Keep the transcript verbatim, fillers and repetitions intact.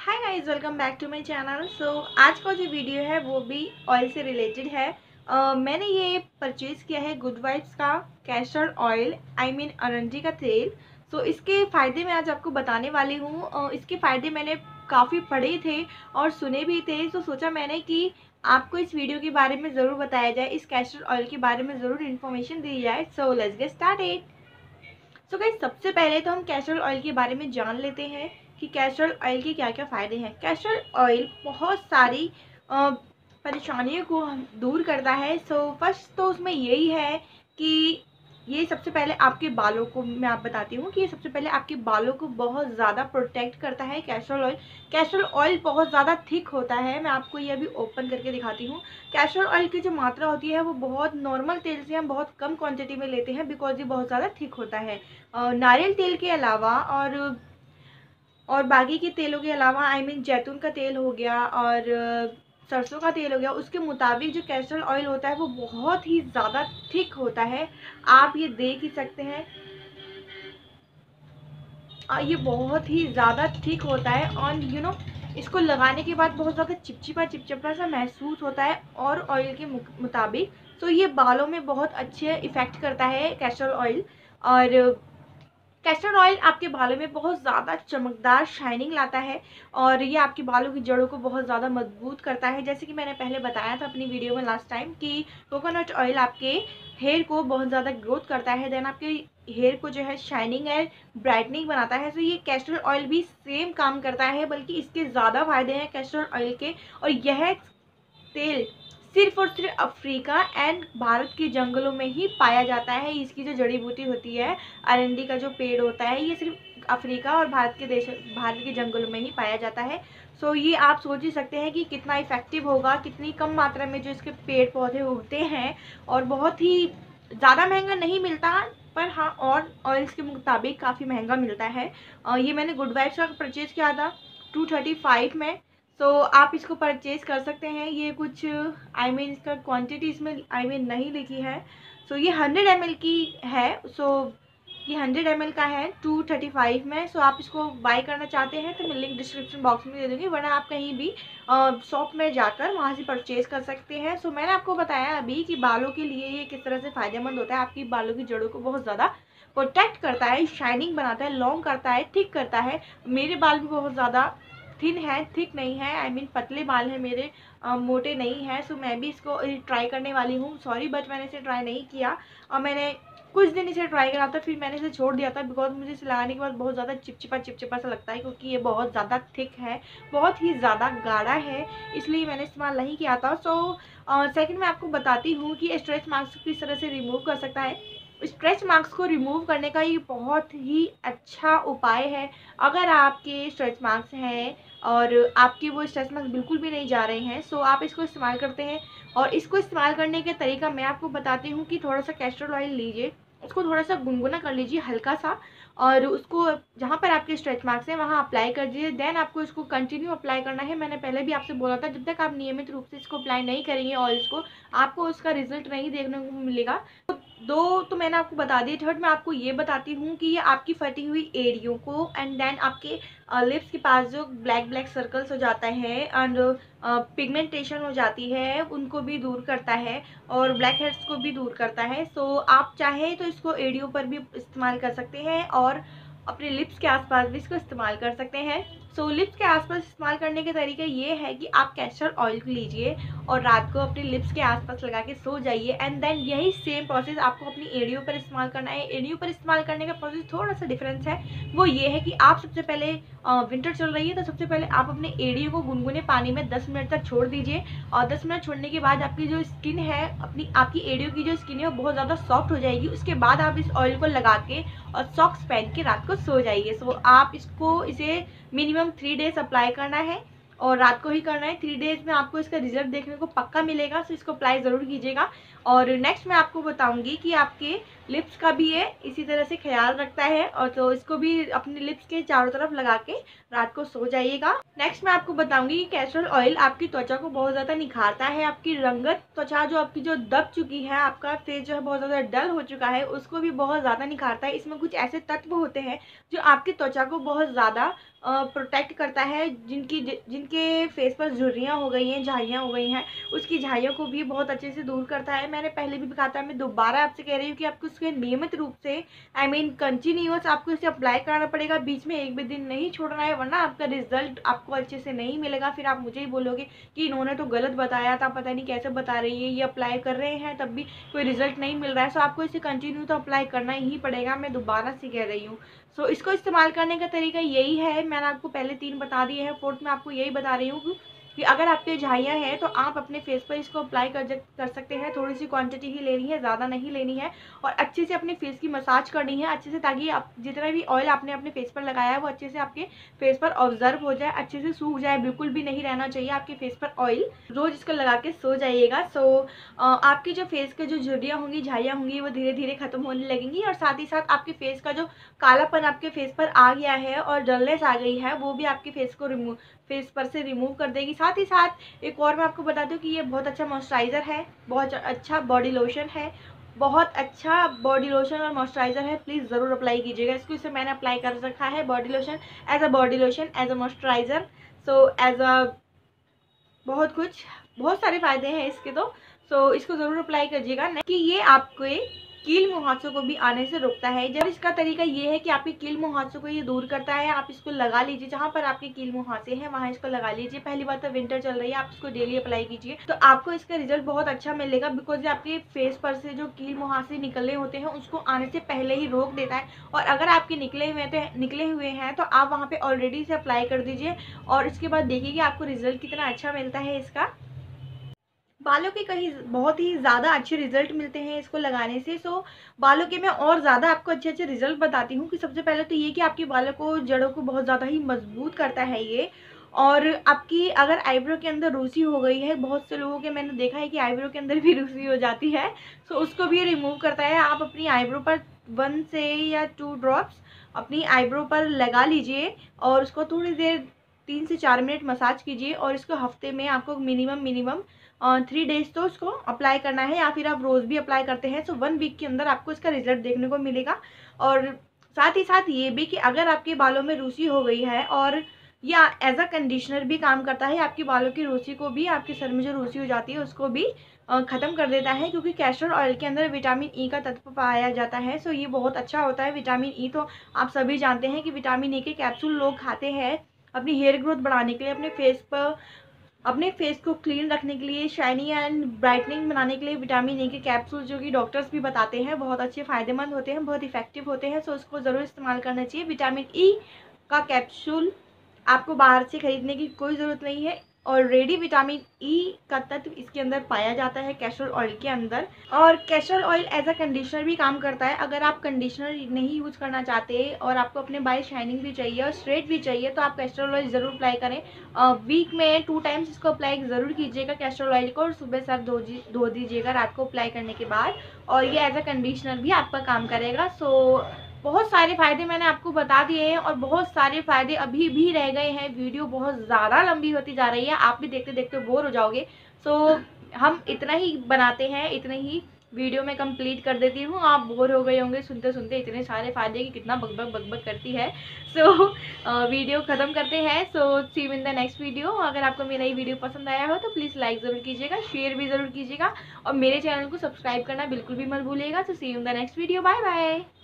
Hi guys, welcome back to my channel. So आज का जो वीडियो है वो भी ऑयल से रिलेटेड है। uh, मैंने ये परचेज़ किया है गुड वाइब्स का कैस्टर ऑयल, आई मीन अरंडी का तेल। सो so, इसके फ़ायदे मैं आज आपको बताने वाली हूँ। uh, इसके फ़ायदे मैंने काफ़ी पढ़े थे और सुने भी थे। तो so, सोचा मैंने कि आपको इस वीडियो के बारे में ज़रूर बताया जाए, इस कैस्टर ऑयल के बारे में ज़रूर इन्फॉर्मेशन दी जाए। So let's get started. So guys, सबसे पहले तो हम कैस्टर ऑयल के बारे में जान लेते हैं कि कैस्टर ऑयल के क्या क्या फ़ायदे हैं। कैस्टर ऑयल बहुत सारी परेशानियों को दूर करता है। सो फर्स्ट तो उसमें यही है कि ये सबसे पहले आपके बालों को मैं आप बताती हूँ कि ये सबसे पहले आपके बालों को बहुत ज़्यादा प्रोटेक्ट करता है। कैस्टर ऑयल कैस्टर ऑयल बहुत ज़्यादा थिक होता है। मैं आपको ये अभी ओपन करके दिखाती हूँ। कैस्टर ऑयल की जो मात्रा होती है वो बहुत नॉर्मल तेल से हम बहुत कम क्वांटिटी में लेते हैं, बिकॉज ये बहुत ज़्यादा थिक होता है। नारियल तेल के अलावा और और बाकी के तेलों के अलावा आई मीन जैतून का तेल हो गया और सरसों का तेल हो गया, उसके मुताबिक जो कैस्टर ऑयल होता है वो बहुत ही ज़्यादा थिक होता है। आप ये देख ही सकते हैं, ये बहुत ही ज़्यादा थिक होता है और यू नो इसको लगाने के बाद बहुत ज़्यादा चिपचिपा चिपचिपा सा महसूस होता है और ऑयल के मुताबिक। तो ये बालों में बहुत अच्छे इफ़ेक्ट करता है कैस्टर ऑयल। और कैस्टर ऑयल आपके बालों में बहुत ज़्यादा चमकदार शाइनिंग लाता है और ये आपके बालों की जड़ों को बहुत ज़्यादा मजबूत करता है। जैसे कि मैंने पहले बताया था अपनी वीडियो में लास्ट टाइम कि कोकोनट ऑयल आपके हेयर को बहुत ज़्यादा ग्रोथ करता है, देन आपके हेयर को जो है शाइनिंग एंड ब्राइटनिंग बनाता है। तो ये कैस्टर ऑयल भी सेम काम करता है, बल्कि इसके ज़्यादा फायदे हैं कैस्टर ऑयल के। और यह तेल सिर्फ और सिर्फ अफ्रीका एंड भारत के जंगलों में ही पाया जाता है। इसकी जो जड़ी बूटी होती है, अरंडी का जो पेड़ होता है, ये सिर्फ अफ्रीका और भारत के देश भारत के जंगलों में ही पाया जाता है। सो ये आप सोच ही सकते हैं कि कितना इफ़ेक्टिव होगा, कितनी कम मात्रा में जो इसके पेड़ पौधे उगते हैं और बहुत ही ज़्यादा महंगा नहीं मिलता, पर हाँ और ऑयल्स के मुताबिक काफ़ी महंगा मिलता है। ये मैंने गुड वाइब्स का परचेज़ किया था टू थर्टी फाइव में। सो so, आप इसको परचेज़ कर सकते हैं। ये कुछ आई मीन इसका क्वांटिटी इसमें आई मीन नहीं लिखी है। सो so, ये हंड्रेड एम एल की है। सो so, ये हंड्रेड एम एल का है टू थर्टी फाइव में। सो so, आप इसको बाय करना चाहते हैं तो मैं लिंक डिस्क्रिप्शन बॉक्स में दे दूँगी, वरना आप कहीं भी शॉप में जाकर वहाँ से परचेज़ कर सकते हैं। सो so, मैंने आपको बताया अभी कि बालों के लिए ये किस तरह से फ़ायदेमंद होता है। आपकी बालों की जड़ों को बहुत ज़्यादा प्रोटेक्ट करता है, शाइनिंग बनाता है, लॉन्ग करता है, थिक करता है। मेरे बाल भी बहुत ज़्यादा थिन है, थिक नहीं है, आई I मीन mean, पतले बाल हैं मेरे, आ, मोटे नहीं है। सो मैं भी इसको ट्राई करने वाली हूँ। सॉरी बट मैंने इसे ट्राई नहीं किया और मैंने कुछ दिन इसे ट्राई करा था, फिर मैंने इसे छोड़ दिया था, बिकॉज मुझे इसे लगाने के बाद बहुत ज़्यादा चिपचिपा चिपचिपा सा लगता है, क्योंकि ये बहुत ज़्यादा थिक है, बहुत ही ज़्यादा गाढ़ा है, इसलिए मैंने इस्तेमाल नहीं किया था। सो सेकंड मैं आपको बताती हूँ कि स्ट्रेच मार्क्स किस तरह से रिमूव कर सकता है। स्ट्रेच मार्क्स को रिमूव करने का ये बहुत ही अच्छा उपाय है। अगर आपके स्ट्रेच मार्क्स हैं और आपके वो स्ट्रेच मार्क्स बिल्कुल भी नहीं जा रहे हैं, सो आप इसको इस्तेमाल करते हैं। और इसको इस्तेमाल करने के तरीका मैं आपको बताती हूँ कि थोड़ा सा कैस्टर ऑयल लीजिए, उसको थोड़ा सा गुनगुना कर लीजिए हल्का सा, और उसको जहाँ पर आपके स्ट्रेच मार्क्स हैं वहाँ अप्लाई कर दीजिए। देन आपको इसको कंटिन्यू अप्लाई करना है। मैंने पहले भी आपसे बोला था, जब तक आप नियमित रूप से इसको अप्लाई नहीं करेंगे ऑयल्स को, आपको उसका रिजल्ट नहीं देखने को मिलेगा। तो दो तो मैंने आपको बता दिए। थर्ड मैं आपको ये बताती हूँ कि ये आपकी फटी हुई एड़ियों को एंड देन आपके लिप्स के पास जो ब्लैक ब्लैक सर्कल्स हो जाता है एंड पिगमेंटेशन हो जाती है, उनको भी दूर करता है और ब्लैक हेड्स को भी दूर करता है। सो आप चाहें तो इसको एड़ियों पर भी इस्तेमाल कर सकते हैं और अपने लिप्स के आसपास भी इसको इस्तेमाल कर सकते हैं। सो so, लिप्स के आसपास इस्तेमाल करने के तरीके ये है कि आप कैस्टर ऑयल लीजिए और रात को अपने लिप्स के आसपास लगा के सो जाइए, एंड देन यही सेम प्रोसेस आपको अपनी एड़ियों पर इस्तेमाल करना है। एड़ियों पर इस्तेमाल करने का प्रोसेस थोड़ा सा डिफरेंस है, वो ये है कि आप सबसे पहले विंटर चल रही है तो सबसे पहले आप अपने एड़ियों को गुनगुने पानी में दस मिनट तक छोड़ दीजिए, और दस मिनट छोड़ने के बाद आपकी जो स्किन है, अपनी आपकी एड़ियों की जो स्किन है वो बहुत ज़्यादा सॉफ्ट हो जाएगी। उसके बाद आप इस ऑयल को लगा के और सॉक्स पहन के रात को सो जाइए। सो so, आप इसको इसे मिनिमम थ्री डेज अप्लाई करना है और रात को ही करना है। थ्री डेज में आपको इसका रिजल्ट देखने को पक्का मिलेगा। सो इसको अप्लाई ज़रूर कीजिएगा। और नेक्स्ट मैं आपको बताऊंगी कि आपके लिप्स का भी ये इसी तरह से ख्याल रखता है, और तो इसको भी अपने लिप्स के चारों तरफ लगा के रात को सो जाइएगा। नेक्स्ट मैं आपको बताऊंगी कि कैस्टर ऑयल आपकी त्वचा को बहुत ज़्यादा निखारता है। आपकी रंगत त्वचा जो आपकी जो दब चुकी है, आपका फेस जो है बहुत ज़्यादा डल हो चुका है, उसको भी बहुत ज़्यादा निखारता है। इसमें कुछ ऐसे तत्व होते हैं जो आपकी त्वचा को बहुत ज़्यादा प्रोटेक्ट करता है। जिनकी जिनके फेस पर झुर्रियाँ हो गई हैं, झाइयाँ हो गई हैं, उसकी झाइयों को भी बहुत अच्छे से दूर करता है। मैंने पहले भी बताया, मैं दोबारा आपसे कह रही हूँ कि आपको इसके नियमित रूप से आई मीन कंटिन्यूअस आपको इसे अप्लाई कराना पड़ेगा। बीच में एक भी दिन नहीं छोड़ना है, वरना आपका रिजल्ट आपको अच्छे से नहीं मिलेगा। फिर आप मुझे ही बोलोगे कि इन्होंने तो गलत बताया था, पता नहीं कैसे बता रही है, ये अप्लाई कर रहे हैं तब भी कोई रिजल्ट नहीं मिल रहा है। सो आपको इसे कंटिन्यू तो अप्लाई करना ही पड़ेगा, मैं दोबारा से कह रही हूँ। सो so, इसको इस्तेमाल करने का तरीका यही है, मैंने आपको पहले तीन बता दिए हैं, फोर्थ में आपको यही बता रही हूँ कि अगर आपके झाइयाँ हैं तो आप अपने फेस पर इसको अप्लाई कर कर सकते हैं। थोड़ी सी क्वांटिटी ही लेनी है, ज़्यादा नहीं लेनी है, और अच्छे से अपने फेस की मसाज करनी है अच्छे से, ताकि आप जितना भी ऑयल आपने अपने फेस पर लगाया है वो अच्छे से आपके फेस पर ऑब्जर्व हो जाए, अच्छे से सूख जाए। बिल्कुल भी नहीं रहना चाहिए आपके फेस पर ऑयल। रोज़ इसको लगा के सो जाइएगा। सो आपकी जो फेस के जो झुर्रियाँ होंगी, झाइयाँ होंगी, वो धीरे धीरे खत्म होने लगेंगी, और साथ ही साथ आपके फेस का जो कालापन आपके फेस पर आ गया है और डलनेस आ गई है, वो भी आपके फेस को रिमूव फेस पर से रिमूव कर देगी। साथ ही साथ एक और मैं आपको बता दूं कि ये बहुत अच्छा मॉइस्चराइज़र है, बहुत अच्छा बॉडी लोशन है, बहुत अच्छा बॉडी लोशन और मॉइस्चराइज़र है। प्लीज़ ज़रूर अप्लाई कीजिएगा इसको। इसे मैंने अप्लाई कर रखा है, body lotion as a body lotion, as a moisturiser, so as a बहुत कुछ, बहुत सारे फ़ायदे हैं इसके तो। सो इसको ज़रूर अप्लाई करिएगा कि ये आपके कील मुहासों को भी आने से रोकता है। जब इसका तरीका ये है कि आपके कील मुहासों को ये दूर करता है। आप इसको लगा लीजिए, जहाँ पर आपके कील मुहासे हैं वहाँ इसको लगा लीजिए। पहली बात तो विंटर चल रही है, आप इसको डेली अप्लाई कीजिए तो आपको इसका रिजल्ट बहुत अच्छा मिलेगा, बिकॉज आपके फेस पर से जो कील मुहासे निकले होते हैं उसको आने से पहले ही रोक देता है। और अगर आपके निकले हुए तो निकले हुए हैं तो आप वहाँ पे ऑलरेडी इसे अप्लाई कर दीजिए, और इसके बाद देखिए कि आपको रिजल्ट कितना अच्छा मिलता है इसका। बालों के कहीं बहुत ही ज़्यादा अच्छे रिजल्ट मिलते हैं इसको लगाने से। सो बालों के मैं और ज़्यादा आपको अच्छे अच्छे रिजल्ट बताती हूँ कि सबसे पहले तो ये कि आपके बालों को, जड़ों को बहुत ज़्यादा ही मजबूत करता है ये। और आपकी अगर आईब्रो के अंदर रूसी हो गई है, बहुत से लोगों के मैंने देखा है कि आईब्रो के अंदर भी रूसी हो जाती है, सो उसको भी रिमूव करता है। आप अपनी आईब्रो पर वन से या टू ड्रॉप्स अपनी आईब्रो पर लगा लीजिए, और उसको थोड़ी देर तीन से चार मिनट मसाज कीजिए, और इसको हफ्ते में आपको मिनिमम मिनिमम थ्री डेज तो उसको अप्लाई करना है, या फिर आप रोज़ भी अप्लाई करते हैं। सो वन वीक के अंदर आपको इसका रिजल्ट देखने को मिलेगा। और साथ ही साथ ये भी कि अगर आपके बालों में रूसी हो गई है, और या एज अ कंडीशनर भी काम करता है, आपके बालों की रूसी को भी, आपके सर में जो रूसी हो जाती है उसको भी ख़त्म कर देता है, क्योंकि कैस्टर ऑयल के अंदर विटामिन ई का तत्व पाया जाता है। सो ये बहुत अच्छा होता है। विटामिन ई तो आप सभी जानते हैं कि विटामिन ई के कैप्सूल लोग खाते हैं अपनी हेयर ग्रोथ बढ़ाने के लिए, अपने फेस पर अपने फेस को क्लीन रखने के लिए, शाइनी एंड ब्राइटनिंग बनाने के लिए। विटामिन ई के कैप्सूल जो कि डॉक्टर्स भी बताते हैं बहुत अच्छे फ़ायदेमंद होते हैं, बहुत इफेक्टिव होते हैं। सो इसको ज़रूर इस्तेमाल करना चाहिए। विटामिन ई का कैप्सूल आपको बाहर से खरीदने की कोई ज़रूरत नहीं है, ऑलरेडी विटामिन ई का तत्व इसके अंदर पाया जाता है कैस्टर ऑयल के अंदर। और castor oil as a conditioner भी काम करता है। अगर आप कंडीशनर नहीं यूज़ करना चाहते और आपको अपने बाल शाइनिंग भी चाहिए और स्ट्रेट भी चाहिए, तो आप कैस्टर ऑयल ज़रूर अप्लाई करें। वीक में टू टाइम्स इसको अप्लाई ज़रूर कीजिएगा कैस्टर ऑयल को, और सुबह सर धो धो दीजिएगा रात को अप्लाई करने के बाद, और ये एज अ कंडीशनर भी आपका काम करेगा। सो बहुत सारे फ़ायदे मैंने आपको बता दिए हैं, और बहुत सारे फ़ायदे अभी भी रह गए हैं। वीडियो बहुत ज़्यादा लंबी होती जा रही है, आप भी देखते देखते बोर हो जाओगे। सो हम इतना ही बनाते हैं, इतने ही वीडियो में कंप्लीट कर देती हूँ। आप बोर हो गए होंगे सुनते सुनते इतने सारे फ़ायदे कि कितना बकबक बकबक करती है। सो so, वीडियो ख़त्म करते हैं। So see you in the next video. अगर आपको मेरा ये वीडियो पसंद आया हो तो प्लीज़ लाइक ज़रूर कीजिएगा, शेयर भी ज़रूर कीजिएगा, और मेरे चैनल को सब्सक्राइब करना बिल्कुल भी मत भूलिएगा। So see you in the next video. Bye bye.